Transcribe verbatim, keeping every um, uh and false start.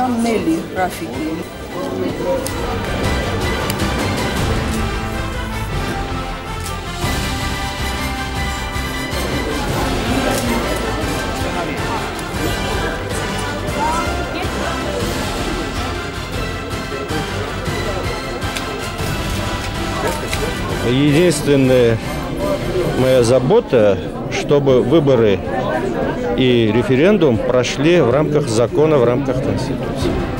Madame Nelly Rafiki. Единственная моя забота, чтобы выборы и референдум прошли в рамках закона, в рамках Конституции.